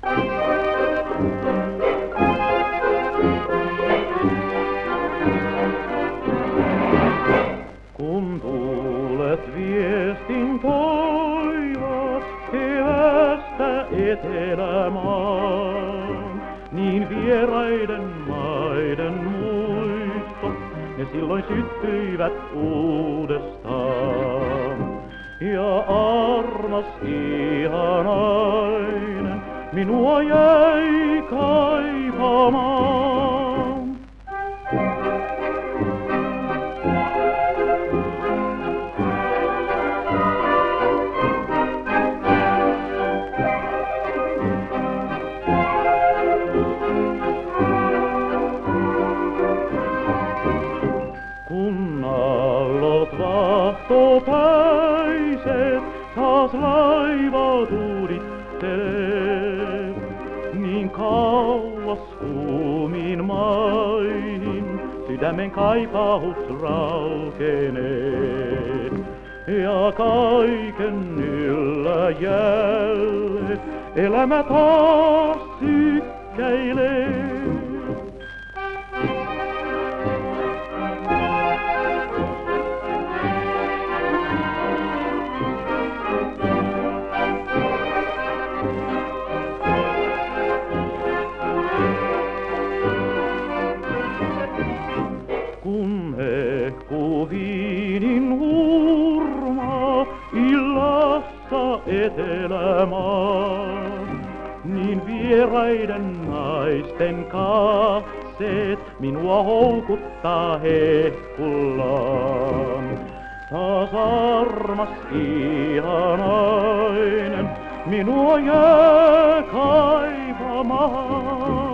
Kun tuulet viestin toivat keväästä etelämaan, niin vieraiden maiden muistot ne silloin syttyivät uudestaan. Ja armas ihanainen minua jäi kaipaamaan. Kun aallot vahtopäiset taas laivaa tuudittelee, niin kauas kuumiin maihin sydämen kaipaus raukenee. Ja kaiken yllä jälleen elämä taas sykkäilee. Kun hehkuu viinin hurmaa illassa etelämaa, niin vieraiden naisten katseet minua houkuttaa hehkullaan. Taas armas ihanainen minua jää kaipaamaan.